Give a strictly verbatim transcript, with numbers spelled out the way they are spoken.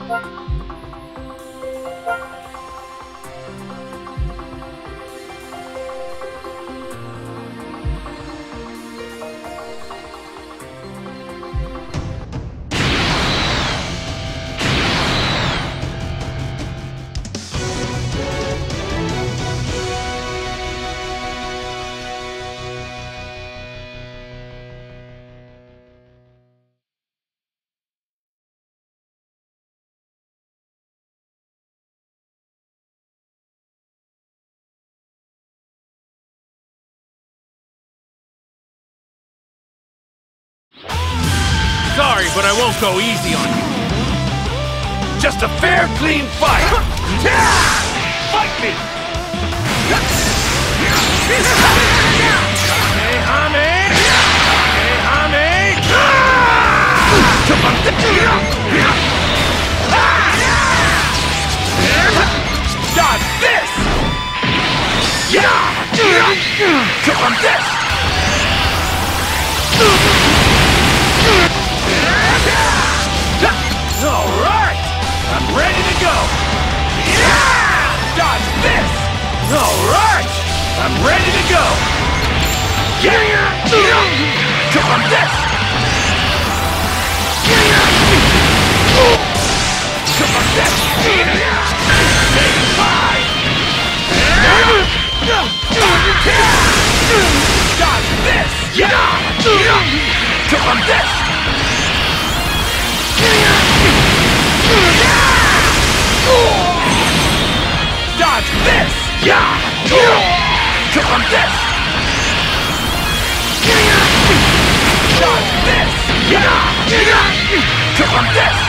Sorry, but I won't go easy on you. Just a fair, clean fight! Fight me! Kamehame! Kamehame! Dodge this! Come on this! Alright! I'm ready to go! Yeah! Dodge this! Alright! I'm ready to go! Yeah! Come on this! Come on this! Say goodbye! Dodge this! Yeah! Come on this! Dodge this! Yeah! Come on this! Dodge this! Yeah! Come on this!